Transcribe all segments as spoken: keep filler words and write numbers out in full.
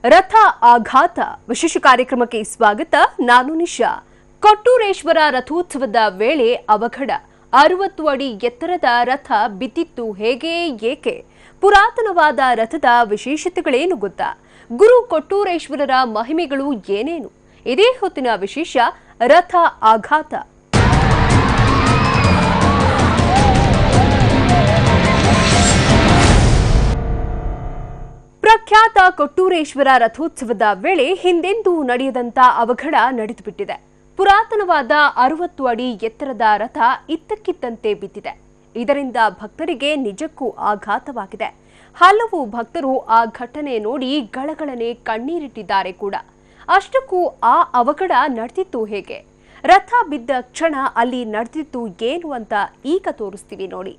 ರಥ ಆಘಾತ ವಿಶೇಷ ಕಾರ್ಯಕ್ರಮಕ್ಕೆ ಸ್ವಾಗತ. ನಾನು ನಿಶಾ. ಕೊಟ್ಟೂರೇಶ್ವರ ರಥೋತ್ಸವದ ವೇಳೆ ಅವಘಡ. ಅರವತ್ತು ಅಡಿ ಎತ್ತರದ ರಥ ಬಿದ್ದಿತ್ತು ಹೇಗೆ, ಏಕೆ? ಪುರಾತನವಾದ ರಥದ ವಿಶೇಷತೆಗಳೇನು ಗೊತ್ತಾ? ಗುರು ಕೊಟ್ಟೂರೇಶ್ವರರ ಮಹಿಮೆಗಳು ಏನೇನು? ಇದೇ ಹೊತ್ತಿನ ವಿಶೇಷ ರಥ ಆಘಾತ. ಪ್ರಖ್ಯಾತ ಕೊಟ್ಟೂರೇಶ್ವರ ರಥೋತ್ಸವದ ವೇಳೆ ಹಿಂದೆಂದೂ ನಡೆಯದಂತ ಅವಘಡ ನಡೆದುಬಿಟ್ಟಿದೆ. ಪುರಾತನವಾದ ಅರವತ್ತು ಅಡಿ ಎತ್ತರದ ರಥ ಇದ್ದಕ್ಕಿದ್ದಂತೆ ಬಿದ್ದಿದೆ. ಇದರಿಂದ ಭಕ್ತರಿಗೆ ನಿಜಕ್ಕೂ ಆಘಾತವಾಗಿದೆ. ಹಲವು ಭಕ್ತರು ಆ ಘಟನೆ ನೋಡಿ ಗಳಗಳನೆ ಕಣ್ಣೀರಿಟ್ಟಿದ್ದಾರೆ ಕೂಡ. ಅಷ್ಟಕ್ಕೂ ಆ ಅವಘಡ ನಡೆದಿತ್ತು ಹೇಗೆ? ರಥ ಬಿದ್ದ ಕ್ಷಣ ಅಲ್ಲಿ ನಡೆದಿತ್ತು ಏನು ಅಂತ ಈಗ ತೋರಿಸ್ತೀವಿ ನೋಡಿ.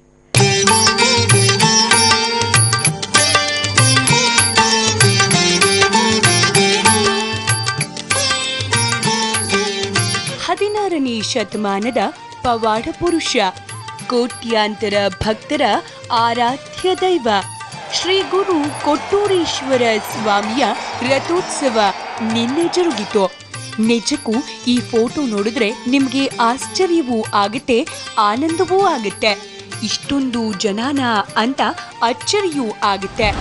ಹದಿನಾರನೇ ಶತಮಾನದ ಪವಾಡ ಪುರುಷ, ಕೋಟ್ಯಾಂತರ ಭಕ್ತರ ಆರಾಧ್ಯ ದೈವ ಶ್ರೀ ಗುರು ಕೊಟ್ಟೂರೇಶ್ವರ ಸ್ವಾಮಿಯ ರಥೋತ್ಸವ ನಿನ್ನೆ ಜರುಗಿತು. ನಿಜಕ್ಕೂ ಈ ಫೋಟೋ ನೋಡಿದ್ರೆ ನಿಮ್ಗೆ ಆಶ್ಚರ್ಯವೂ ಆಗುತ್ತೆ, ಆನಂದವೂ ಆಗುತ್ತೆ. ಇಷ್ಟೊಂದು ಜನಾನ ಅಂತ ಅಚ್ಚರಿಯೂ ಆಗುತ್ತೆ.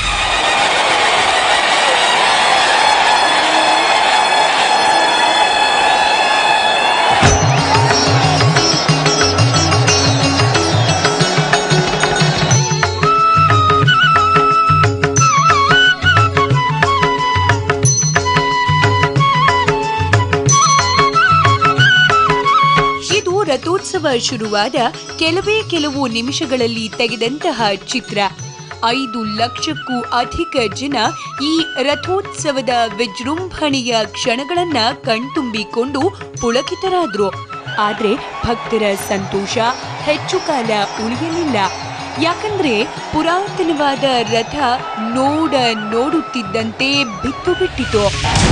ರಥೋತ್ಸವ ಶುರುವಾದ ಕೆಲವೇ ಕೆಲವು ನಿಮಿಷಗಳಲ್ಲಿ ತೆಗೆದಂತಹ ಚಿತ್ರ. ಐದು ಲಕ್ಷಕ್ಕೂ ಅಧಿಕ ಜನ ಈ ರಥೋತ್ಸವದ ವಿಜೃಂಭಣೆಯ ಕ್ಷಣಗಳನ್ನ ಕಣ್ತುಂಬಿಕೊಂಡು ಪುಳಕಿತರಾದ್ರು. ಆದ್ರೆ ಭಕ್ತರ ಸಂತೋಷ ಹೆಚ್ಚು ಕಾಲ ಉಳಿಯಲಿಲ್ಲ. ಯಾಕಂದ್ರೆ ಪುರಾತನವಾದ ರಥ ನೋಡ ನೋಡುತ್ತಿದ್ದಂತೆ ಬಿತ್ತು ಬಿಟ್ಟಿತು.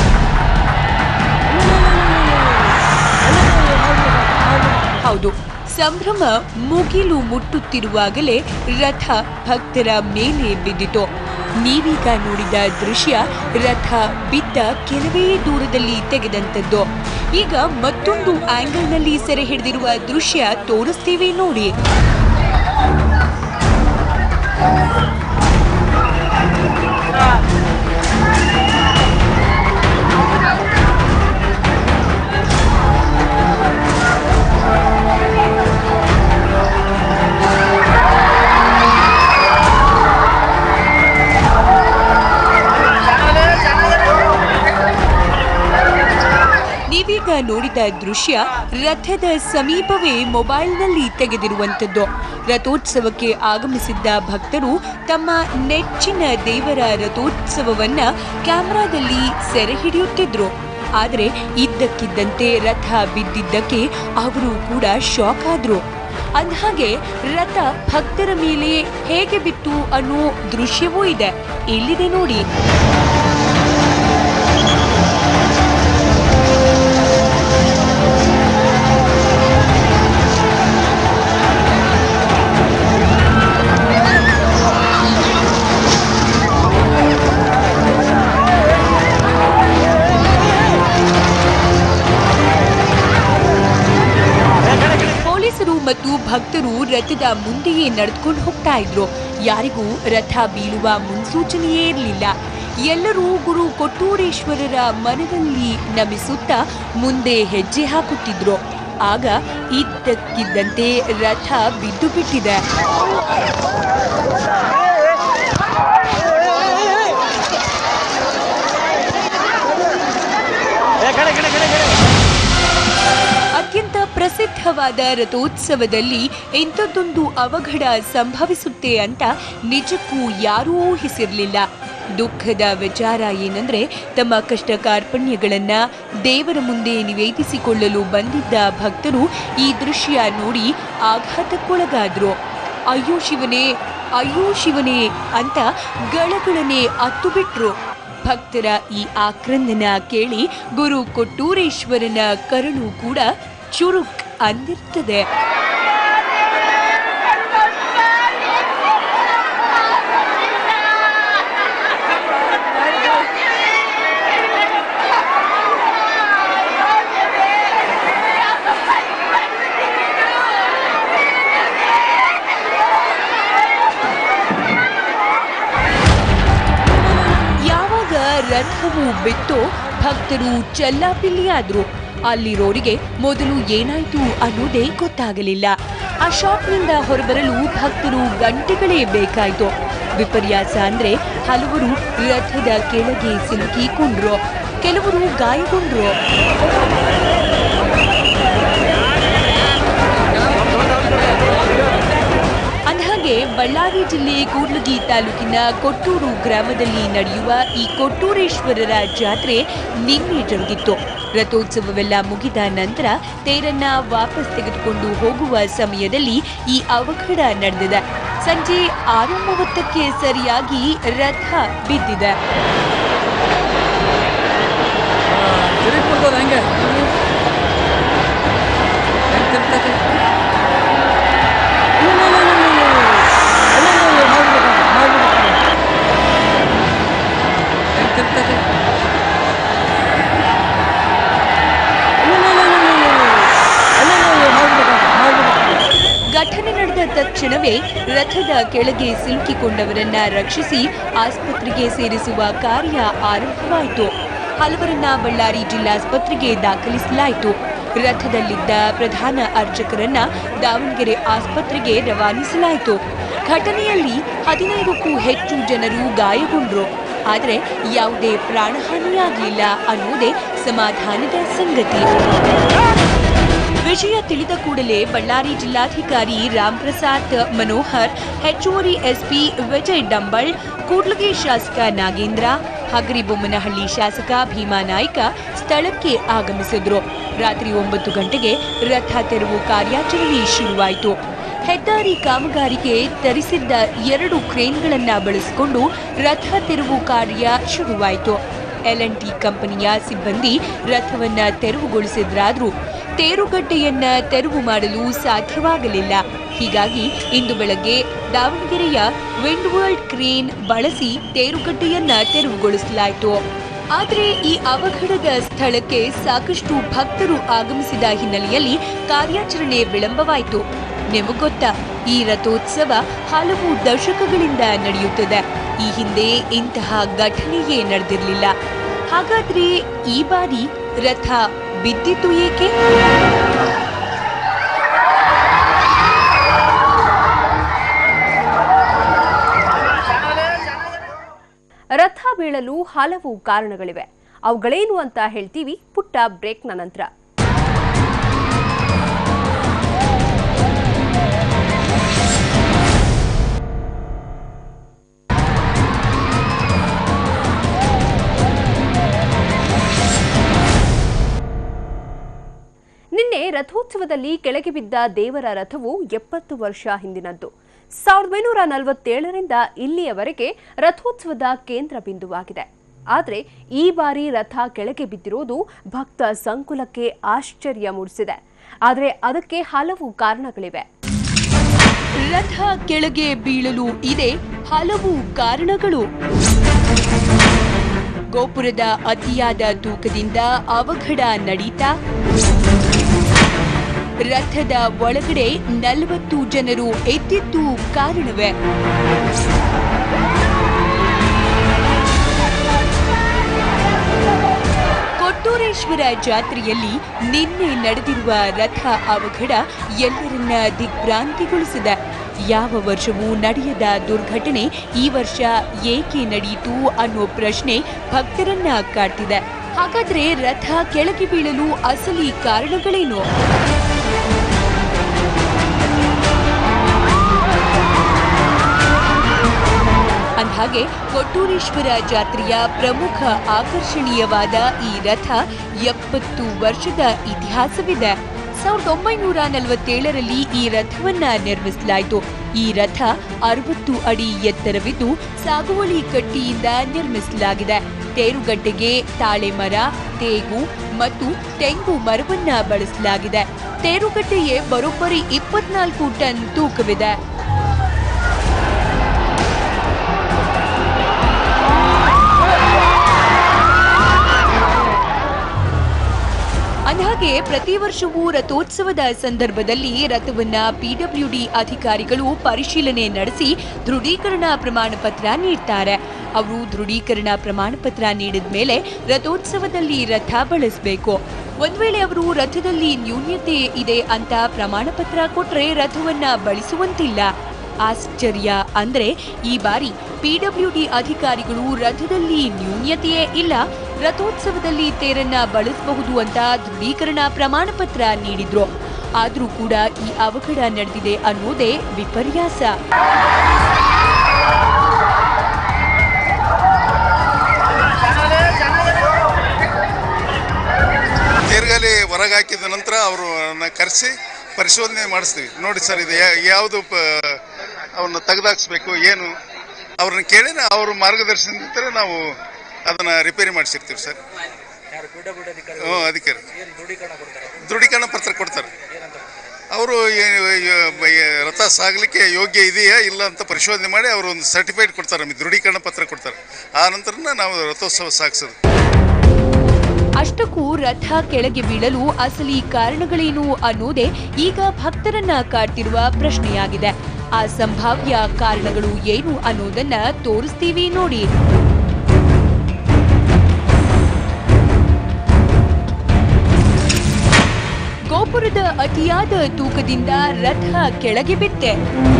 ಹೌದು, ಸಂಭ್ರಮ ಮುಗಿಲು ಮುಟ್ಟುತ್ತಿರುವಾಗಲೇ ರಥ ಭಕ್ತರ ಮೇಲೆ ಬಿದ್ದಿತು. ನೀವೀಗ ನೋಡಿದ ದೃಶ್ಯ ರಥ ಬಿದ್ದ ಕೆಲವೇ ದೂರದಲ್ಲಿ ತೆಗೆದಂತದ್ದು. ಈಗ ಮತ್ತೊಂದು ಆಂಗಲ್ನಲ್ಲಿ ಸೆರೆ ಹಿಡಿದಿರುವ ದೃಶ್ಯ ತೋರಿಸ್ತೀವಿ ನೋಡಿ. ನೀವೀಗ ನೋಡಿದ ದೃಶ್ಯ ರಥದ ಸಮೀಪವೇ ಮೊಬೈಲ್ನಲ್ಲಿ ತೆಗೆದಿರುವಂಥದ್ದು. ರಥೋತ್ಸವಕ್ಕೆ ಆಗಮಿಸಿದ್ದ ಭಕ್ತರು ತಮ್ಮ ನೆಚ್ಚಿನ ದೇವರ ರಥೋತ್ಸವವನ್ನ ಕ್ಯಾಮೆರಾದಲ್ಲಿ ಸೆರೆ ಹಿಡಿಯುತ್ತಿದ್ರು. ಆದರೆ ಇದ್ದಕ್ಕಿದ್ದಂತೆ ರಥ ಬಿದ್ದಿದ್ದಕ್ಕೆ ಅವರು ಕೂಡ ಶಾಕ್ ಆದ್ರು. ಅಂದಹಾಗೆ ರಥ ಭಕ್ತರ ಮೇಲೆ ಹೇಗೆ ಬಿತ್ತು ಅನ್ನೋ ದೃಶ್ಯವೂ ಇದೆ, ಇಲ್ಲಿದೆ ನೋಡಿ. ಮತ್ತು ಭಕ್ತರು ರಥದ ಮುಂದೆಯೇ ನಡೆದುಕೊಂಡು ಹೋಗ್ತಾ ಇದ್ರು. ಯಾರಿಗೂ ರಥ ಬೀಳುವ ಮುನ್ಸೂಚನೆಯೇ ಇರಲಿಲ್ಲ. ಎಲ್ಲರೂ ಗುರು ಕೊಟ್ಟೂರೇಶ್ವರರ ಮನದಲ್ಲಿ ನಮಿಸುತ್ತಾ ಮುಂದೆ ಹೆಜ್ಜೆ ಹಾಕುತ್ತಿದ್ರು. ಆಗ ಇದ್ದಕ್ಕಿದ್ದಂತೆ ರಥ ಬಿದ್ದು ಬಿಟ್ಟಿದೆ. ಅತ್ಯಂತ ಪ್ರಸಿದ್ಧವಾದ ರಥೋತ್ಸವದಲ್ಲಿ ಇಂಥದ್ದೊಂದು ಅವಘಡ ಸಂಭವಿಸುತ್ತೆ ಅಂತ ನಿಜಕ್ಕೂ ಯಾರೂ ಊಹಿಸಿರಲಿಲ್ಲ. ದುಃಖದ ವಿಚಾರ ಏನಂದ್ರೆ, ತಮ್ಮ ಕಷ್ಟ ಕಾರ್ಪಣ್ಯಗಳನ್ನ ದೇವರ ಮುಂದೆ ನಿವೇದಿಸಿಕೊಳ್ಳಲು ಬಂದಿದ್ದ ಭಕ್ತರು ಈ ದೃಶ್ಯ ನೋಡಿ ಆಘಾತಕ್ಕೊಳಗಾದ್ರು. ಅಯ್ಯೋ ಶಿವನೇ, ಅಯ್ಯೋ ಶಿವನೇ ಅಂತ ಗಳಗಳನೆ ಅತ್ತು ಬಿಟ್ರು. ಭಕ್ತರ ಈ ಆಕ್ರಂದನ ಕೇಳಿ ಗುರು ಕೊಟ್ಟೂರೇಶ್ವರನ ಕರುಳು ಕೂಡ ಚುರುಕ್ ಅಂದಿರ್ತದೆ. ರಥವು ಬಿತ್ತು, ಭಕ್ತರು ಚೆಲ್ಲಾಪಿಲ್ಲಿಯಾದ್ರು. ಅಲ್ಲಿರೋರಿಗೆ ಮೊದಲು ಏನಾಯ್ತು ಅನ್ನೋದೇ ಗೊತ್ತಾಗಲಿಲ್ಲ. ಆ ಶಾಟ್ನಿಂದ ಹೊರಬರಲು ಭಕ್ತರು ಗಂಟೆಗಳೇ ಬೇಕಾಯ್ತು. ವಿಪರ್ಯಾಸ ಅಂದ್ರೆ ಹಲವರು ರಥದ ಕೆಳಗೆ ಸಿಲುಕಿಕೊಂಡ್ರು, ಕೆಲವರು ಗಾಯಗೊಂಡ್ರು. ಅಂದಹಾಗೆ ಬಳ್ಳಾರಿ ಜಿಲ್ಲೆ ಕೂಡ್ಲಿಗಿ ತಾಲೂಕಿನ ಕೊಟ್ಟೂರು ಗ್ರಾಮದಲ್ಲಿ ನಡೆಯುವ ಈ ಕೊಟ್ಟೂರೇಶ್ವರರ ಜಾತ್ರೆ ನಿನ್ನೆ ಜರುಗಿತ್ತು. ರಥೋತ್ಸವವೆಲ್ಲ ಮುಗಿದ ನಂತರ ತೇರನ್ನ ವಾಪಸ್ ತೆಗೆದುಕೊಂಡು ಹೋಗುವ ಸಮಯದಲ್ಲಿ ಈ ಅವಘಡ ನಡೆದಿದೆ. ಸಂಜೆ ಆರು ಮೂವತ್ತಕ್ಕೆ ಸರಿಯಾಗಿ ರಥ ಬಿದ್ದಿದೆ. ಘಟನೆ ನಡೆದ ತಕ್ಷಣವೇ ರಥದ ಕೆಳಗೆ ಸಿಲುಕಿಕೊಂಡವರನ್ನ ರಕ್ಷಿಸಿ ಆಸ್ಪತ್ರೆಗೆ ಸೇರಿಸುವ ಕಾರ್ಯ ಆರಂಭವಾಯಿತು. ಹಲವರನ್ನ ಬಳ್ಳಾರಿ ಜಿಲ್ಲಾಸ್ಪತ್ರೆಗೆ ದಾಖಲಿಸಲಾಯಿತು. ರಥದಲ್ಲಿದ್ದ ಪ್ರಧಾನ ಅರ್ಚಕರನ್ನ ದಾವಣಗೆರೆ ಆಸ್ಪತ್ರೆಗೆ ರವಾನಿಸಲಾಯಿತು. ಘಟನೆಯಲ್ಲಿ ಹದಿನೈದಕ್ಕೂ ಹೆಚ್ಚು ಜನರು ಗಾಯಗೊಂಡರು. ಆದರೆ ಯಾವುದೇ ಪ್ರಾಣಹಾನಿಯಾಗಲಿಲ್ಲ ಅನ್ನುವುದೇ ಸಮಾಧಾನದ ಸಂಗತಿ. ವಿಷಯ ತಿಳಿದ ಕೂಡಲೇ ಬಳ್ಳಾರಿ ಜಿಲ್ಲಾಧಿಕಾರಿ ರಾಮ್ ಪ್ರಸಾದ್ ಮನೋಹರ್, ಹೆಚ್ಚುವರಿ ಎಸ್ಪಿ ವಿಜಯ್ ಡಂಬಳ್, ಕೂಡ್ಲಿಗಿ ಶಾಸಕ ನಾಗೇಂದ್ರ, ಹಗರಿಬೊಮ್ಮನಹಳ್ಳಿ ಶಾಸಕ ಭೀಮಾ ನಾಯ್ಕ ಸ್ಥಳಕ್ಕೆ ಆಗಮಿಸಿದ್ರು. ರಾತ್ರಿ ಒಂಬತ್ತು ಗಂಟೆಗೆ ರಥ ತೆರವು ಕಾರ್ಯಾಚರಣೆ ಶುರುವಾಯಿತು. ಹೆದ್ದಾರಿ ಕಾಮಗಾರಿಗೆ ತರಿಸಿದ್ದ ಎರಡು ಕ್ರೇನ್ಗಳನ್ನ ಬಳಸಿಕೊಂಡು ರಥ ತೆರವು ಕಾರ್ಯ ಶುರುವಾಯಿತು. ಎಲ್ ಅಂಡ್ ಟಿ ಕಂಪನಿಯ ಸಿಬ್ಬಂದಿ ರಥವನ್ನ ತೆರವುಗೊಳಿಸಿದ್ರಾದ್ರೂ ತೇರುಗಡ್ಡೆಯನ್ನ ತೆರವು ಮಾಡಲು ಸಾಧ್ಯವಾಗಲಿಲ್ಲ. ಹೀಗಾಗಿ ಇಂದು ಬೆಳಗ್ಗೆ ದಾವಣಗೆರೆಯ ವಿಂಡ್ ವರ್ಲ್ಡ್ ಕ್ರೇನ್ ಬಳಸಿ ತೇರುಗಡ್ಡೆಯನ್ನ ತೆರವುಗೊಳಿಸಲಾಯಿತು. ಆದರೆ ಈ ಅವಘಡದ ಸ್ಥಳಕ್ಕೆ ಸಾಕಷ್ಟು ಭಕ್ತರು ಆಗಮಿಸಿದ ಹಿನ್ನೆಲೆಯಲ್ಲಿ ಕಾರ್ಯಾಚರಣೆ ವಿಳಂಬವಾಯಿತು. ನಿಮಗೆ ಗೊತ್ತಾ, ಈ ರಥೋತ್ಸವ ಹಲವು ದಶಕಗಳಿಂದ ನಡೆಯುತ್ತದೆ. ಈ ಹಿಂದೆ ಇಂತಹ ಘಟನೆಯೇ ನಡೆದಿರಲಿಲ್ಲ. ಹಾಗಾದ್ರೆ ಈ ಬಾರಿ ರಥ ಬಿದ್ದಿತ್ತು ಏಕೆ? ರಥ ಬೀಳಲು ಹಲವು ಕಾರಣಗಳಿವೆ. ಅವುಗಳೇನು ಅಂತ ಹೇಳ್ತೀವಿ ಪುಟ್ಟ ಬ್ರೇಕ್ನ ನಂತರ. ನಿನ್ನೆ ರಥೋತ್ಸವದಲ್ಲಿ ಕೆಳಗೆ ಬಿದ್ದ ದೇವರ ರಥವು ಎಪ್ಪತ್ತು ವರ್ಷ ಹಿಂದಿನದ್ದು. ಸಾವಿರದ ಒಂಬೈನೂರ ನಲವತ್ತೇಳರಿಂದ ಇಲ್ಲಿಯವರೆಗೆ ರಥೋತ್ಸವದ ಕೇಂದ್ರ ಬಿಂದುವಾಗಿದೆ. ಆದರೆ ಈ ಬಾರಿ ರಥ ಕೆಳಗೆ ಬಿದ್ದಿರೋದು ಭಕ್ತ ಸಂಕುಲಕ್ಕೆ ಆಶ್ಚರ್ಯ ಮೂಡಿಸಿದೆ. ಆದರೆ ಅದಕ್ಕೆ ಹಲವು ಕಾರಣಗಳಿವೆ. ರಥ ಕೆಳಗೆ ಬೀಳಲು ಇದೆ ಹಲವು ಕಾರಣಗಳು. ಗೋಪುರದ ಅತಿಯಾದ ತೂಕದಿಂದ ಅವಘಡ ನಡೀತಾ, ರಥದ ಒಳಗಡೆ ನಲವತ್ತು ಜನರು ಎದ್ದಿದ್ದು ಕಾರಣವೇ? ಕೊಟ್ಟೂರೇಶ್ವರ ಜಾತ್ರೆಯಲ್ಲಿ ನಿನ್ನೆ ನಡೆದಿರುವ ರಥ ಅವಘಡ ಎಲ್ಲರನ್ನ ದಿಗ್ಭ್ರಾಂತಿಗೊಳಿಸಿದೆ. ಯಾವ ವರ್ಷವೂ ನಡೆಯದ ದುರ್ಘಟನೆ ಈ ವರ್ಷ ಏಕೆ ನಡೆಯಿತು ಅನ್ನೋ ಪ್ರಶ್ನೆ ಭಕ್ತರನ್ನ ಕಾಡ್ತಿದೆ. ಹಾಗಾದ್ರೆ ರಥ ಕೆಳಗೆ ಬೀಳಲು ಅಸಲಿ ಕಾರಣಗಳೇನು? ಅಂದಹಾಗೆ ಕೊಟ್ಟೂರೇಶ್ವರ ಜಾತ್ರೆಯ ಪ್ರಮುಖ ಆಕರ್ಷಣೀಯವಾದ ಈ ರಥ ಎಪ್ಪತ್ತು ವರ್ಷದ ಇತಿಹಾಸವಿದೆ. ಸಾವಿರದ ಒಂಬೈನೂರ ನಲವತ್ತೇಳರಲ್ಲಿ ಈ ರಥವನ್ನ ನಿರ್ಮಿಸಲಾಯಿತು. ಈ ರಥ ಅರವತ್ತು ಅಡಿ ಎತ್ತರವಿದ್ದು ಸಾಗುವಳಿ ಕಟ್ಟಿಯಿಂದ ನಿರ್ಮಿಸಲಾಗಿದೆ. ತೇರುಗಡ್ಡೆಗೆ ತಾಳೆ ಮರ, ತೇಗು ಮತ್ತು ತೆಂಗು ಮರವನ್ನ ಬಳಸಲಾಗಿದೆ. ತೇರುಗಡ್ಡೆಯೇ ಬರೋಬ್ಬರಿ ಇಪ್ಪತ್ನಾಲ್ಕು ಟನ್ ತೂಕವಿದೆ. ಅಂದಹಾಗೆ ಪ್ರತಿ ವರ್ಷವೂ ರಥೋತ್ಸವದ ಸಂದರ್ಭದಲ್ಲಿ ರಥವನ್ನ ಪಿಡಬ್ಲ್ಯೂಡಿ ಅಧಿಕಾರಿಗಳು ಪರಿಶೀಲನೆ ನಡೆಸಿ ದೃಢೀಕರಣ ಪ್ರಮಾಣ ಪತ್ರ ನೀಡ್ತಾರೆ. ಅವರು ದೃಢೀಕರಣ ಪ್ರಮಾಣ ಪತ್ರ ನೀಡಿದ ಮೇಲೆ ರಥೋತ್ಸವದಲ್ಲಿ ರಥ ಬಳಸಬೇಕು. ಒಂದ್ ವೇಳೆ ಅವರು ರಥದಲ್ಲಿ ನ್ಯೂನ್ಯತೆ ಇದೆ ಅಂತ ಪ್ರಮಾಣ ಪತ್ರ ಕೊಟ್ರೆ ರಥವನ್ನ ಬಳಸುವಂತಿಲ್ಲ. ಆಶ್ಚರ್ಯ ಅಂದ್ರೆ ಈ ಬಾರಿ ಪಿಡಬ್ಲ್ಯೂಡಿ ಅಧಿಕಾರಿಗಳು ರಥದಲ್ಲಿ ನ್ಯೂನ್ಯತೆಯೇ ಇಲ್ಲ, ರಥೋತ್ಸವದಲ್ಲಿ ತೇರನ್ನ ಬಳಸಬಹುದು ಅಂತ ದೃಢೀಕರಣ ಪ್ರಮಾಣ ಪತ್ರ ನೀಡಿದ್ರು. ಆದ್ರೂ ಕೂಡ ಈ ಅವಘಡ ನಡೆದಿದೆ ಅನ್ನೋದೇ ವಿಪರ್ಯಾಸ. ತೇರ್ಗಾಲಿ ಹೊರಗೆ ಹಾಕಿದ ನಂತರ ಅವರನ್ನ ಕರೆಸಿ ಪರಿಶೋಧನೆ ಮಾಡಿಸ್ತೀವಿ. ನೋಡಿ ಸರ್, ಇದು ಯಾವುದು ಅವನ್ನ ತೆಗೆದಾಕ್ಸ್ಬೇಕು ಏನು ಅವ್ರನ್ನ ಕೇಳಿ ಅವ್ರ ಮಾರ್ಗದರ್ಶನದಂತೆ ನಾವು ಅದನ್ನ ರಿಪೇರಿ ಮಾಡಿಸಿರ್ತೀವಿ ಸರ್. ಹ್ಞೂ, ಅಧಿಕಾರಿ ದೃಢೀಕರಣ ಪತ್ರ ಕೊಡ್ತಾರೆ. ಅವರು ರಥ ಸಾಗಲಿಕ್ಕೆ ಯೋಗ್ಯ ಇದೆಯಾ ಇಲ್ಲ ಅಂತ ಪರಿಶೋಧನೆ ಮಾಡಿ ಅವರು ಒಂದು ಸರ್ಟಿಫೈಡ್ ಕೊಡ್ತಾರೆ, ನಮಗೆ ದೃಢೀಕರಣ ಪತ್ರ ಕೊಡ್ತಾರೆ. ಆ ನಂತರ ನಾವು ರಥೋತ್ಸವ ಸಾಗಿಸೋದು. ಅಷ್ಟಕ್ಕೂ ರಥ ಕೆಳಗೆ ಬೀಳಲು ಅಸಲಿ ಕಾರಣಗಳೇನು ಅನ್ನೋದೇ ಈಗ ಭಕ್ತರನ್ನ ಕಾಡ್ತಿರುವ ಪ್ರಶ್ನೆಯಾಗಿದೆ. ಆ ಸಂಭಾವ್ಯ ಕಾರಣಗಳು ಏನು ಅನ್ನೋದನ್ನ ತೋರಿಸ್ತೀವಿ ನೋಡಿ. ಗೋಪುರದ ಅತಿಯಾದ ತೂಕದಿಂದ ರಥ ಕೆಳಗೆ ಬಿತ್ತೆ.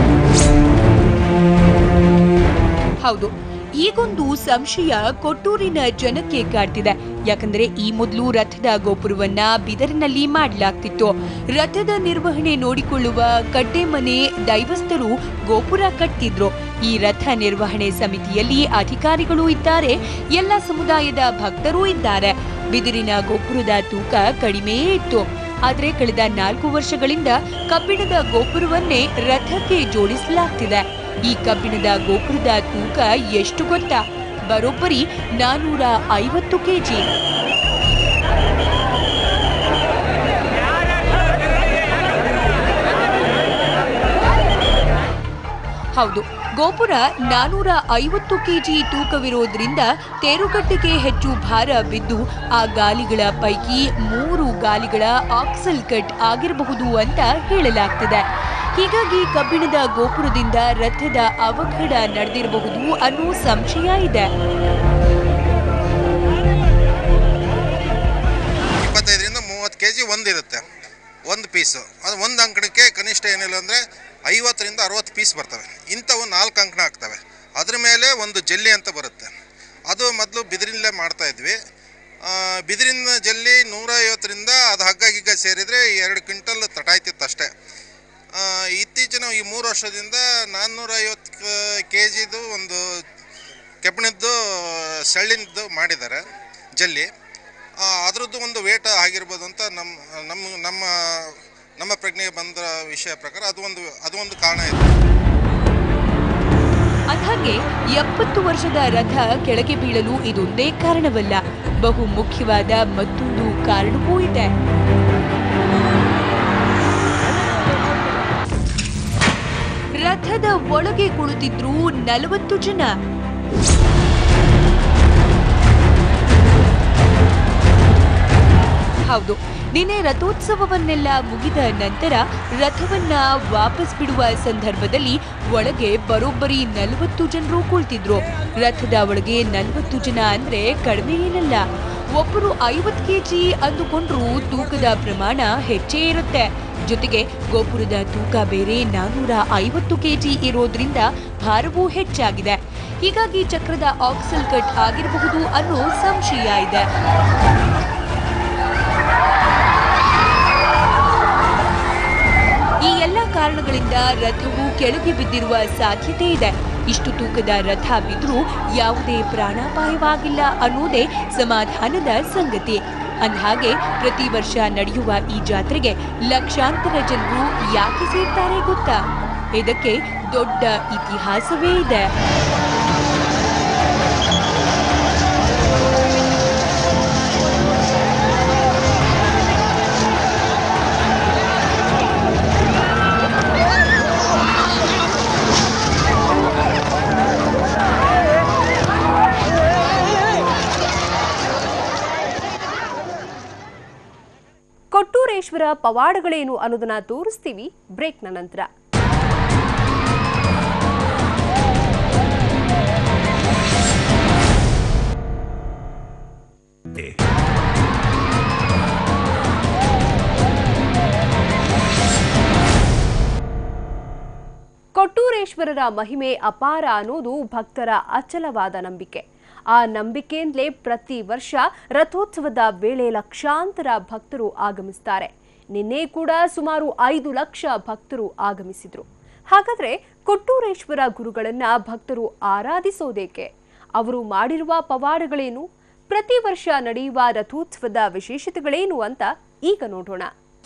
ಹೌದು, ಈಗೊಂದು ಸಂಶಯ ಕೊಟ್ಟೂರಿನ ಜನಕ್ಕೆ ಕಾಡ್ತಿದೆ. ಯಾಕಂದ್ರೆ ಈ ಮೊದಲು ರಥದ ಗೋಪುರವನ್ನ ಬಿದರಿನಲ್ಲಿ ಮಾಡಲಾಗ್ತಿತ್ತು. ರಥದ ನಿರ್ವಹಣೆ ನೋಡಿಕೊಳ್ಳುವ ಕಡ್ಡೆಮನೆ ದೈವಸ್ಥರು ಗೋಪುರ ಕಟ್ಟಿದ್ರು. ಈ ರಥ ನಿರ್ವಹಣೆ ಸಮಿತಿಯಲ್ಲಿ ಅಧಿಕಾರಿಗಳು ಇದ್ದಾರೆ, ಎಲ್ಲ ಸಮುದಾಯದ ಭಕ್ತರೂ ಇದ್ದಾರೆ. ಬಿದಿರಿನ ಗೋಪುರದ ತೂಕ ಕಡಿಮೆಯೇ ಇತ್ತು. ಆದ್ರೆ ಕಳೆದ ನಾಲ್ಕು ವರ್ಷಗಳಿಂದ ಕಬ್ಬಿಣದ ಗೋಪುರವನ್ನೇ ರಥಕ್ಕೆ ಜೋಡಿಸಲಾಗ್ತಿದೆ. ಈ ಕಬ್ಬಿಣದ ಗೋಪುರದ ತೂಕ ಎಷ್ಟು ಗೊತ್ತಾ? ಬರೋಬ್ಬರಿ ನಾನೂರ ಐವತ್ತು ಕೆಜಿ. ಹೌದು, ಗೋಪುರ ನಾನೂರ ಐವತ್ತು ಕೆಜಿ ತೂಕವಿರೋದ್ರಿಂದ ತೇರುಗಟ್ಟಿಗೆ ಹೆಚ್ಚು ಭಾರ ಬಿದ್ದು ಆ ಗಾಲಿಗಳ ಪೈಕಿ ಮೂರು ಗಾಲಿಗಳ ಆಕ್ಸಲ್ ಕಟ್ ಆಗಿರಬಹುದು ಅಂತ ಹೇಳಲಾಗ್ತಿದೆ. ಹೀಗಾಗಿ ಕಬ್ಬಿಣದ ಗೋಪುರದಿಂದ ರಥದ ಅವಘಡ ನಡೆದಿರಬಹುದು ಅನ್ನೋ ಸಂಶಯ ಇದೆ. ಇಪ್ಪತ್ತೈದರಿಂದ ಮೂವತ್ತು ಕೆಜಿ ಒಂದಿರುತ್ತೆ, ಒಂದು ಪೀಸು. ಅದು ಒಂದು ಅಂಕಣಕ್ಕೆ ಕನಿಷ್ಠ ಏನಿಲ್ಲ ಅಂದರೆ ಐವತ್ತರಿಂದ ಅರವತ್ತು ಪೀಸ್ ಬರ್ತವೆ. ಇಂಥವು ನಾಲ್ಕು ಅಂಕಣ ಆಗ್ತವೆ. ಅದ್ರ ಮೇಲೆ ಒಂದು ಜಲ್ಲಿ ಅಂತ ಬರುತ್ತೆ. ಅದು ಮೊದಲು ಬಿದಿರಿನಲ್ಲೇ ಮಾಡ್ತಾ ಇದ್ವಿ. ಬಿದಿರಿನ ಜಲ್ಲಿ ನೂರ ಐವತ್ತರಿಂದ ಅದು ಹಗ್ಗ ಗಿಗ್ಗ ಸೇರಿದರೆ ಎರಡು ಕ್ವಿಂಟಲ್ ತಟಾಯ್ತಿತ್ತು ಅಷ್ಟೇ. ಇತ್ತೀಚಿನ ಈ ಮೂರು ವರ್ಷದಿಂದ ನಾನ್ನೂರ ಐವತ್ತು ಕೆ ಜಿದು ಒಂದು ಕೆಬ್ಬಣದ್ದು ಸೆಳ್ಳಿನದ್ದು ಮಾಡಿದ್ದಾರೆ ಜಲ್ಲಿ. ಅದರದ್ದು ಒಂದು ವೇಟ್ ಆಗಿರ್ಬೋದು ಅಂತ ನಮ್ಮ ನಮ್ಮ ನಮ್ಮ ನಮ್ಮ ಪ್ರಜ್ಞೆಗೆ ಬಂದ ವಿಷಯ ಪ್ರಕಾರ ಅದು ಒಂದು ಅದು ಒಂದು ಕಾರಣ ಇದೆ. ಅದಾಗೆ ಎಪ್ಪತ್ತು ವರ್ಷದ ರಥ ಕೆಳಗೆ ಬೀಳಲು ಇದೊಂದೇ ಕಾರಣವಲ್ಲ, ಬಹು ಮುಖ್ಯವಾದ ಮತ್ತೊಂದು ಕಾರಣವೂ ಇದೆ. ರಥದ ಒಳಗೆ ಕುಳಿತಿದ್ರು ನಲವತ್ತು ಜನ. ಹೌದು, ನಿನ್ನೆ ರಥೋತ್ಸವವನ್ನೆಲ್ಲ ಮುಗಿದ ನಂತರ ರಥವನ್ನ ವಾಪಸ್ ಬಿಡುವ ಸಂದರ್ಭದಲ್ಲಿ ಒಳಗೆ ಬರೋಬ್ಬರಿ ನಲವತ್ತು ಜನರು ಕುಳಿತಿದ್ರು. ರಥದ ಒಳಗೆ ನಲವತ್ತು ಜನ ಅಂದ್ರೆ ಕಡಿಮೆ ಏನಲ್ಲ. ಒಬ್ಬರು ಐವತ್ತು ಕೆಜಿ ಅಂದುಕೊಂಡ್ರು ತೂಕದ ಪ್ರಮಾಣ ಹೆಚ್ಚೇ ಇರುತ್ತೆ. ಜೊತೆಗೆ ಗೋಪುರದ ತೂಕ ಬೇರೆ ನಾನೂರ ಐವತ್ತು ಕೆಜಿ ಇರೋದ್ರಿಂದ ಭಾರವೂ ಹೆಚ್ಚಾಗಿದೆ. ಹೀಗಾಗಿ ಚಕ್ರದ ಆಕ್ಸಲ್ ಕಟ್ ಆಗಿರಬಹುದು ಅನ್ನೋ ಸಂಶಯ ಇದೆ. ಈ ಎಲ್ಲ ಕಾರಣಗಳಿಂದ ರಥವು ಕೆಳಗೆ ಬಿದ್ದಿರುವ ಸಾಧ್ಯತೆ ಇದೆ. ಇಷ್ಟು ತೂಕದ ರಥ ಬಿದ್ದರೂ ಯಾವುದೇ ಪ್ರಾಣಾಪಾಯವಾಗಿಲ್ಲ ಅನ್ನೋದೇ ಸಮಾಧಾನದ ಸಂಗತಿ. ಅಂದಹಾಗೆ ಪ್ರತಿ ವರ್ಷ ನಡೆಯುವ ಈ ಜಾತ್ರೆಗೆ ಲಕ್ಷಾಂತರ ಜನರು ಯಾಕೆ ಸೇರ್ತಾರೆ ಗೊತ್ತಾ? ಇದಕ್ಕೆ ದೊಡ್ಡ ಇತಿಹಾಸವೇ ಇದೆ. ಕೊಟ್ಟೂರೇಶ್ವರ ಪವಾಡಗಳೇನು ಅನ್ನೋದನ್ನ ತೋರಿಸ್ತೀವಿ ಬ್ರೇಕ್ನ ನಂತರ. ಕೊಟ್ಟೂರೇಶ್ವರರ ಮಹಿಮೆ ಅಪಾರ ಅನ್ನೋದು ಭಕ್ತರ ಅಚಲವಾದ ನಂಬಿಕೆ. ಆ ನಂಬಿಕೆಯಿಂದಲೇ ಪ್ರತಿ ವರ್ಷ ರಥೋತ್ಸವದ ವೇಳೆ ಲಕ್ಷಾಂತರ ಭಕ್ತರು ಆಗಮಿಸುತ್ತಾರೆ. ನಿನ್ನೆ ಕೂಡ ಸುಮಾರು ಐದು ಲಕ್ಷ ಭಕ್ತರು ಆಗಮಿಸಿದ್ರು. ಹಾಗಾದ್ರೆ ಕೊಟ್ಟೂರೇಶ್ವರ ಗುರುಗಳನ್ನ ಭಕ್ತರು ಆರಾಧಿಸೋದೇಕೆ? ಅವರು ಮಾಡಿರುವ ಪವಾಡಗಳೇನು? ಪ್ರತಿ ವರ್ಷ ನಡೆಯುವ ರಥೋತ್ಸವದ ವಿಶೇಷತೆಗಳೇನು ಅಂತ ಈಗ ನೋಡೋಣ.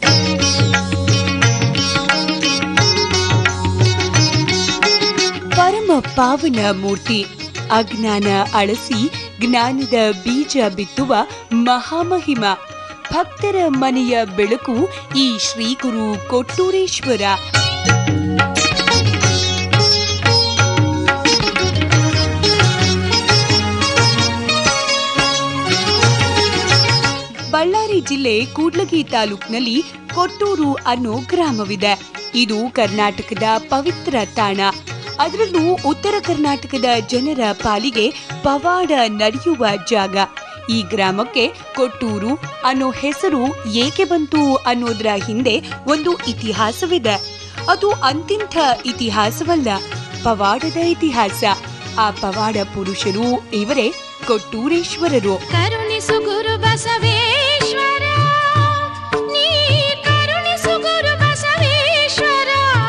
ಪರಮ ಪಾವನ ಮೂರ್ತಿ, ಅಜ್ಞಾನ ಅಳಸಿ ಜ್ಞಾನದ ಬೀಜ ಬಿತ್ತುವ ಮಹಾಮಹಿಮ, ಭಕ್ತರ ಮನೆಯ ಬೆಳಕು ಈ ಶ್ರೀ ಗುರು ಕೊಟ್ಟೂರೇಶ್ವರ. ಬಳ್ಳಾರಿ ಜಿಲ್ಲೆ ಕೂಡ್ಲಗಿ ತಾಲೂಕಿನಲ್ಲಿ ಕೊಟ್ಟೂರು ಅನ್ನೋ ಗ್ರಾಮವಿದೆ. ಇದು ಕರ್ನಾಟಕದ ಪವಿತ್ರ ತಾಣ. ಅದರಲ್ಲೂ ಉತ್ತರ ಕರ್ನಾಟಕದ ಜನರ ಪಾಲಿಗೆ ಪವಾಡ ನಡೆಯುವ ಜಾಗ. ಈ ಗ್ರಾಮಕ್ಕೆ ಕೊಟ್ಟೂರು ಅನ್ನೋ ಹೆಸರು ಏಕೆ ಬಂತು ಅನ್ನೋದರ ಹಿಂದೆ ಒಂದು ಇತಿಹಾಸವಿದೆ. ಅದು ಅಂತಿಂಥ ಇತಿಹಾಸವಲ್ಲ, ಪವಾಡದ ಇತಿಹಾಸ. ಆ ಪವಾಡ ಪುರುಷರು ಇವರೇ ಕೊಟ್ಟೂರೇಶ್ವರರು. ಕರುಣಿಸು ಗುರು ಬಸವೇಶ್ವರ, ನೀ ಕರುಣಿಸು ಗುರು ಬಸವೇಶ್ವರ,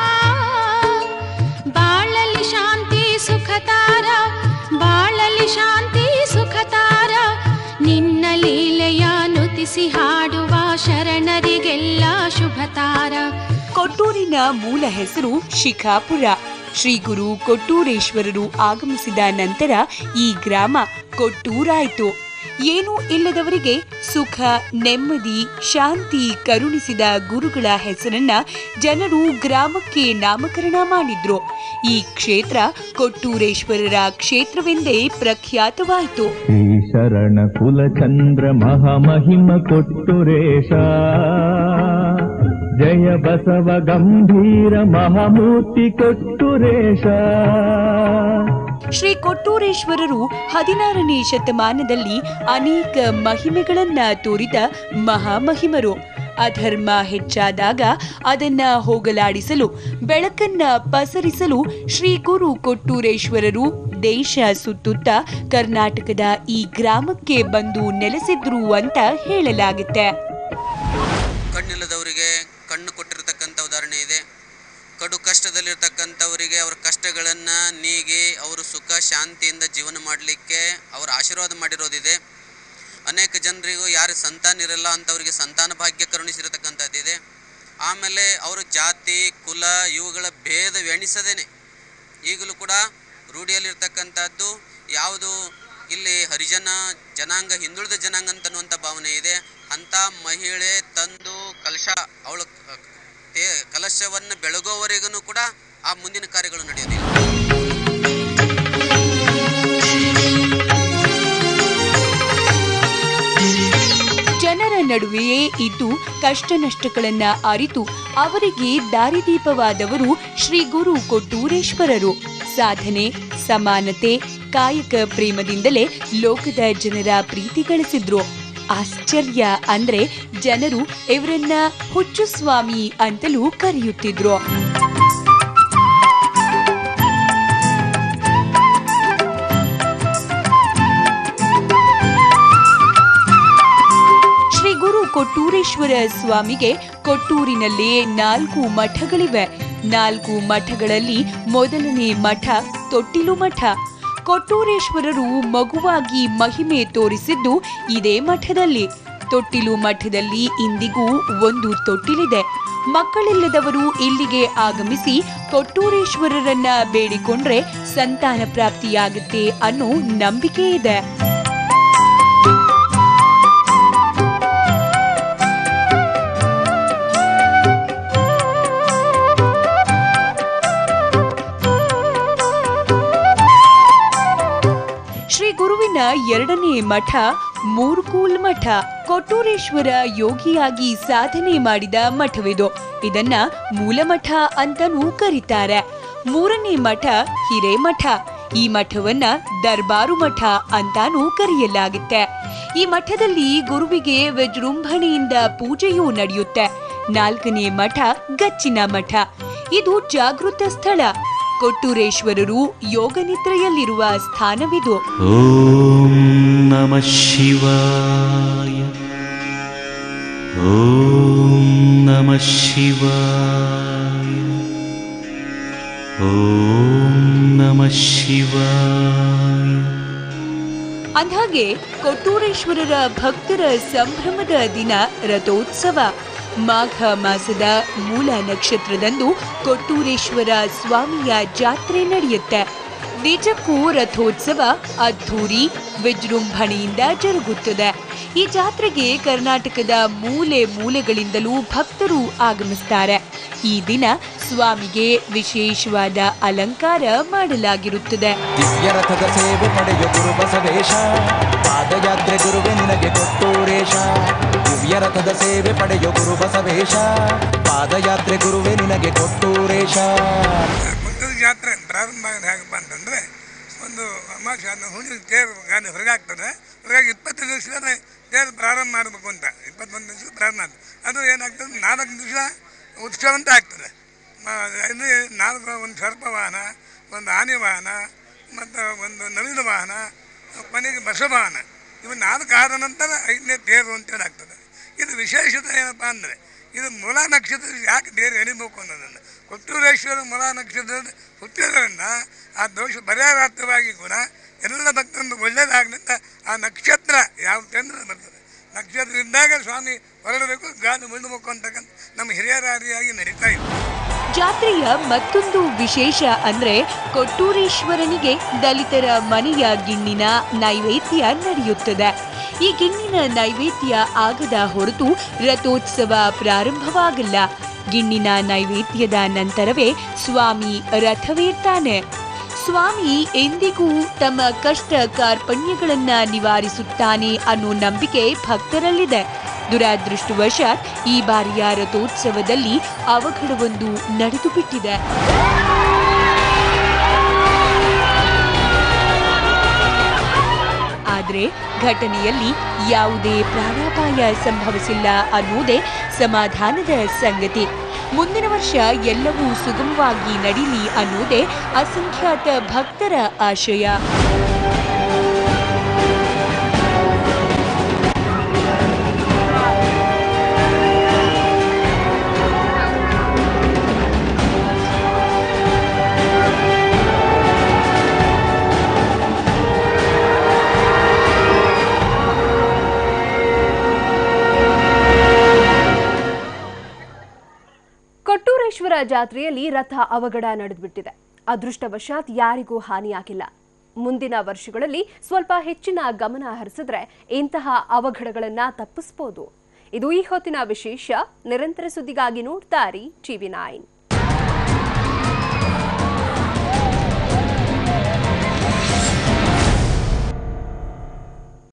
ಬಾಳಲಿ ಶಾಂತಿ ಸುಖತಾರ, ಬಾಳಲಿ ಶಾಂತಿ ಸುಖತಾರ, ನಿನ್ನ ಲೀಲೆಯ ನುತಿಸಿ ಹಾಡುವ ಶರಣರಿಗೆಲ್ಲ ಶುಭತಾರ. ಕೊಟ್ಟೂರಿನ ಮೂಲ ಹೆಸರು ಶಿಖಾಪುರ. ಶ್ರೀ ಗುರು ಕೊಟ್ಟೂರೇಶ್ವರರು ಆಗಮಿಸಿದ ನಂತರ ಈ ಗ್ರಾಮ ಕೊಟ್ಟೂರಾಯಿತು. ಏನೂ ಇಲ್ಲದವರಿಗೆ ಸುಖ, ನೆಮ್ಮದಿ, ಶಾಂತಿ ಕರುಣಿಸಿದ ಗುರುಗಳ ಹೆಸರನ್ನ ಜನರು ಗ್ರಾಮಕ್ಕೆ ನಾಮಕರಣ ಮಾಡಿದ್ರು. ಈ ಕ್ಷೇತ್ರ ಕೊಟ್ಟೂರೇಶ್ವರರ ಕ್ಷೇತ್ರವೆಂದೇ ಪ್ರಖ್ಯಾತವಾಯಿತು. ಶ್ರೀ ಶರಣ ಕುಲಚಂದ್ರ ಮಹಾಮಹಿಮ ಕೊಟ್ಟೂರೇಶ, ಜಯ ಬಸವ ಗಂಭೀರ ಮಹಾಮೂರ್ತಿ ಕೊಟ್ಟೂರೇಶ. ಶ್ರೀ ಕೊಟ್ಟೂರೇಶ್ವರರು ಹದಿನಾರನೇ ಶತಮಾನದಲ್ಲಿ ಅನೇಕ ಮಹಿಮೆಗಳನ್ನ ತೋರಿದ ಮಹಾಮಹಿಮರು. ಅಧರ್ಮ ಹೆಚ್ಚಾದಾಗ ಅದನ್ನ ಹೋಗಲಾಡಿಸಲು, ಬೆಳಕನ್ನ ಪಸರಿಸಲು ಶ್ರೀ ಗುರು ಕೊಟ್ಟೂರೇಶ್ವರರು ದೇಶ ಸುತ್ತುತ್ತಾ ಕರ್ನಾಟಕದ ಈ ಗ್ರಾಮಕ್ಕೆ ಬಂದು ನೆಲೆಸಿದ್ರು ಅಂತ ಹೇಳಲಾಗುತ್ತೆ. ಕಣ್ಣಿಲ್ಲದವರಿಗೆ ಕಣ್ಣು ಕೊಟ್ಟಿರತಕ್ಕಂಥ ಉದಾಹರಣೆ ಇದೆ. ಕಡು ಕಷ್ಟದಲ್ಲಿರ್ತಕ್ಕಂಥವರಿಗೆ ಅವರ ಕಷ್ಟಗಳನ್ನು ನೀಗಿ ಅವರು ಸುಖ ಶಾಂತಿಯಿಂದ ಜೀವನ ಮಾಡಲಿಕ್ಕೆ ಅವರ ಆಶೀರ್ವಾದ ಮಾಡಿರೋದಿದೆ. ಅನೇಕ ಜನರಿಗೂ ಯಾರು ಸಂತಾನ ಇರಲ್ಲ ಅಂಥವರಿಗೆ ಸಂತಾನ ಭಾಗ್ಯ ಕರುಣಿಸಿರತಕ್ಕಂಥದ್ದಿದೆ. ಆಮೇಲೆ ಅವರ ಜಾತಿ ಕುಲ ಇವುಗಳ ಭೇದವೆಣಿಸದೇನೆ ಈಗಲೂ ಕೂಡ ರೂಢಿಯಲ್ಲಿರ್ತಕ್ಕಂಥದ್ದು ಯಾವುದು ಇಲ್ಲಿ ಹರಿಜನ ಜನಾಂಗ, ಹಿಂದುಳಿದ ಜನಾಂಗ ಅಂತನ್ನುವಂಥ ಭಾವನೆ ಇದೆ. ಅಂಥ ಮಹಿಳೆ ತಂದು ಕಲಶ ಅವಳ ಕಲಶವನ್ನು ಬೆಳಗೋವರೆಗೂ ಕೂಡ ಆ ಮುಂದಿನ ಕಾರ್ಯಗಳು ನಡೆಯೋದಿಲ್ಲ. ಜನರ ನಡುವೆಯೇ ಇದ್ದು ಕಷ್ಟ ನಷ್ಟಗಳನ್ನ ಅರಿತು ಅವರಿಗೆ ದಾರಿದೀಪವಾದವರು ಶ್ರೀ ಗುರು ಕೊಟ್ಟೂರೇಶ್ವರರು. ಸಾಧನೆ, ಸಮಾನತೆ, ಕಾಯಕ ಪ್ರೇಮದಿಂದಲೇ ಲೋಕದ ಜನರ ಪ್ರೀತಿ ಗಳಿಸಿದ್ರು. ಆಶ್ಚರ್ಯ ಅಂದ್ರೆ ಜನರು ಇವರನ್ನ ಹುಚ್ಚು ಸ್ವಾಮಿ ಅಂತಲೂ ಕರೆಯುತ್ತಿದ್ರು. ಶ್ರೀ ಗುರು ಕೊಟ್ಟೂರೇಶ್ವರ ಸ್ವಾಮಿಗೆ ಕೊಟ್ಟೂರಿನಲ್ಲೇ ನಾಲ್ಕು ಮಠಗಳಿವೆ. ನಾಲ್ಕು ಮಠಗಳಲ್ಲಿ ಮೊದಲನೇ ಮಠ ತೊಟ್ಟಿಲು ಮಠ. ಕೊಟ್ಟೂರೇಶ್ವರರು ಮಗುವಾಗಿ ಮಹಿಮೆ ತೋರಿಸಿದ್ದು ಇದೇ ಮಠದಲ್ಲಿ. ತೊಟ್ಟಿಲು ಮಠದಲ್ಲಿ ಇಂದಿಗೂ ಒಂದು ತೊಟ್ಟಿಲಿದೆ. ಮಕ್ಕಳಿಲ್ಲದವರು ಇಲ್ಲಿಗೆ ಆಗಮಿಸಿ ಕೊಟ್ಟೂರೇಶ್ವರರನ್ನ ಬೇಡಿಕೊಂಡ್ರೆ ಸಂತಾನ ಪ್ರಾಪ್ತಿಯಾಗುತ್ತೆ ಅನ್ನೋ ನಂಬಿಕೆ ಇದೆ. ಶ್ರೀ ಗುರುವಿನ ಎರಡನೇ ಮಠ ಮೂರ್ಕೂಲ್ ಮಠ. ಕೊಟ್ಟೂರೇಶ್ವರ ಯೋಗಿಯಾಗಿ ಸಾಧನೆ ಮಾಡಿದ ಮಠವಿದು. ಇದನ್ನ ಮೂಲಮಠ ಅಂತಾನೂ ಕರೀತಾರೆ. ಮೂರನೇ ಮಠ ಹಿರೇಮಠ. ಈ ಮಠವನ್ನ ದರ್ಬಾರು ಮಠ ಅಂತಾನೂ ಕರೆಯಲಾಗುತ್ತೆ. ಈ ಮಠದಲ್ಲಿ ಗುರುವಿಗೆ ವಿಜೃಂಭಣೆಯಿಂದ ಪೂಜೆಯೂ ನಡೆಯುತ್ತೆ. ನಾಲ್ಕನೇ ಮಠ ಗಚ್ಚಿನ ಮಠ. ಇದು ಜಾಗೃತ ಸ್ಥಳ. ಕೊಟ್ಟೂರೇಶ್ವರರು ಯೋಗ ನಿದ್ರೆಯಲ್ಲಿರುವ ಸ್ಥಾನವಿದು. ಓಂ ನಮಃ ಶಿವಾಯ, ಓಂ ನಮಃ ಶಿವಾಯ, ಓಂ ನಮಃ ಶಿವಾಯ. ಅಂದ್ಹಾಗೆ ಕೊಟ್ಟೂರೇಶ್ವರರ ಭಕ್ತರ ಸಂಭ್ರಮದ ದಿನ ರಥೋತ್ಸವ. ಮಾಘ ಮಾಸದ ಮೂಲ ನಕ್ಷತ್ರದಂದು ಕೊಟ್ಟೂರೇಶ್ವರ ಸ್ವಾಮಿಯ ಜಾತ್ರೆ ನಡೆಯುತ್ತೆ. ನಿಜಕ್ಕೂ ರಥೋತ್ಸವ ಅದ್ಧೂರಿ ವಿಜೃಂಭಣೆಯಿಂದ ಜರುಗುತ್ತದೆ. ಈ ಜಾತ್ರೆಗೆ ಕರ್ನಾಟಕದ ಮೂಲೆ ಮೂಲೆಗಳಿಂದಲೂ ಭಕ್ತರು ಆಗಮಿಸ್ತಾರೆ. ಈ ದಿನ ಸ್ವಾಮಿಗೆ ವಿಶೇಷವಾದ ಅಲಂಕಾರ ಮಾಡಲಾಗಿರುತ್ತದೆ. ದಿವ್ಯ ರಥದ ಸೇವೆ ಪಡೆಯ ಗುರು ಬಸವೇಶ, ಪಾದಯಾತ್ರೆ ಗುರುವೆ ನಿನಗೆ ಕೊಟ್ಟೂರೇಶ. ದಿವ್ಯ ರಥದ ಸೇವೆ ಪಡೆಯ ಗುರು ಬಸವೇಶ, ಪಾದಯಾತ್ರೆ ಗುರುವೆ ನಿನಗೆ ಕೊಟ್ಟೂರೇಶ. ಜಾತ್ರೆ ಪ್ರಾರಂಭ ಹೇಗಪ್ಪ ಅಂತಂದರೆ, ಒಂದು ಅಮಾವಾಸ್ಯೆ ಆದ ಹುಣ್ಣಿಮೆ ತೇರು ಗಾಡಿ ಹೊರಗಾಗ್ತದೆ. ಹೊರಗಾಗಿ ಇಪ್ಪತ್ತು ದಿವಸದ ತೇರು ಪ್ರಾರಂಭ ಮಾಡಬೇಕು ಅಂತ ಇಪ್ಪತ್ತೊಂದು ದಿವಸ ಪ್ರಾರಂಭ ಆಗ್ತದೆ. ಅದು ಏನಾಗ್ತದೆ, ನಾಲ್ಕು ದಿವಸ ಉತ್ಸವ ಅಂತ ಆಗ್ತದೆ. ಇಲ್ಲಿ ನಾಲ್ಕು ಒಂದು ಸರ್ಪ ವಾಹನ, ಒಂದು ಆನೆ ವಾಹನ ಮತ್ತು ಒಂದು ನವಿಲು ವಾಹನ, ಕೊನೆಗೆ ಬಸವಾಹನ. ಇವು ನಾಲ್ಕು ಆದ ನಂತರ ಐದನೇ ತೇರು ಅಂತೇಳಿ ಆಗ್ತದೆ. ಇದು ವಿಶೇಷತೆ ಏನಪ್ಪ ಅಂದರೆ, ಇದು ಮೂಲ ನಕ್ಷತ್ರ ಯಾಕೆ ತೇರು ಎಳಿಬೇಕು ಅನ್ನೋದನ್ನು ಕೊಟ್ಟೂರೇಶ್ವರ ಮೂಲ ನಕ್ಷತ್ರದ ಹುಟ್ಟಿದ್ರಿಂದ ಆ ದೋಷ ಪರಿಹಾರಾರ್ಥವಾಗಿ ಕೂಡ ಎಲ್ಲ ಭಕ್ತರನ್ನು ಒಳ್ಳೆಯದಾಗಲಿಂದ ಆ ನಕ್ಷತ್ರ ಯಾವ ಕೇಂದ್ರ ಬರ್ತದೆ. ನಕ್ಷತ್ರ ಇದ್ದಾಗ ಸ್ವಾಮಿ ಹೊರಡಬೇಕು, ಗಾಳಿ ಮುಳ್ಳಬೇಕು ಅಂತಕ್ಕಂಥ ನಮ್ಮ ಹಿರಿಯರಾದಿಯಾಗಿ ನಡೀತಾ ಇದೆ. ಜಾತ್ರೆಯ ಮತ್ತೊಂದು ವಿಶೇಷ ಅಂದ್ರೆ ಕೊಟ್ಟೂರೇಶ್ವರನಿಗೆ ದಲಿತರ ಮನೆಯ ಗಿಣ್ಣಿನ ನೈವೇದ್ಯ ನಡೆಯುತ್ತದೆ. ಈ ಗಿಣ್ಣಿನ ನೈವೇದ್ಯ ಆಗದ ಹೊರತು ರಥೋತ್ಸವ ಪ್ರಾರಂಭವಾಗಲ್ಲ. ಗಿಣ್ಣಿನ ನೈವೇದ್ಯದ ನಂತರವೇ ಸ್ವಾಮಿ ರಥವೇರ್ತಾನೆ. ಸ್ವಾಮಿ ಎಂದಿಗೂ ತಮ್ಮ ಕಷ್ಟ ಕಾರ್ಪಣ್ಯಗಳನ್ನ ನಿವಾರಿಸುತ್ತಾನೆ ಅನ್ನೋ ನಂಬಿಕೆ ಭಕ್ತರಲ್ಲಿದೆ. ದುರಾದೃಷ್ಟವಶಾತ್ ಈ ಬಾರಿಯ ರಥೋತ್ಸವದಲ್ಲಿ ಅವಘಡವೊಂದು ನಡೆದು ಬಿಟ್ಟಿದೆ. ಆದರೆ ಘಟನೆಯಲ್ಲಿ ಯಾವುದೇ ಪ್ರಾಣಾಪಾಯ ಸಂಭವಿಸಿಲ್ಲ ಅನ್ನುವುದೇ ಸಮಾಧಾನದ ಸಂಗತಿ. ಮುಂದಿನ ವರ್ಷ ಎಲ್ಲವೂ ಸುಗಮವಾಗಿ ನಡೀಲಿ ಅನ್ನುವುದೇ ಅಸಂಖ್ಯಾತ ಭಕ್ತರ ಆಶಯ. ಕೊಟ್ಟೂರೇಶ್ವರ ಜಾತ್ರೆಯಲ್ಲಿ ರಥ ಅವಘಡ ನಡೆದುಬಿಟ್ಟಿದೆ. ಅದೃಷ್ಟವಶಾತ್ ಯಾರಿಗೂ ಹಾನಿಯಾಗಿಲ್ಲ. ಮುಂದಿನ ವರ್ಷಗಳಲ್ಲಿ ಸ್ವಲ್ಪ ಹೆಚ್ಚಿನ ಗಮನ ಹರಿಸಿದ್ರೆ ಇಂತಹ ಅವಘಡಗಳನ್ನ ತಪ್ಪಿಸಬಹುದು. ಇದು ಈ ಹೊತ್ತಿನ ವಿಶೇಷ. ನಿರಂತರ ಸುದ್ದಿಗಾಗಿ ನೋಡ್ತಾ ಇರಿ ಟಿವಿ ನೈನ್.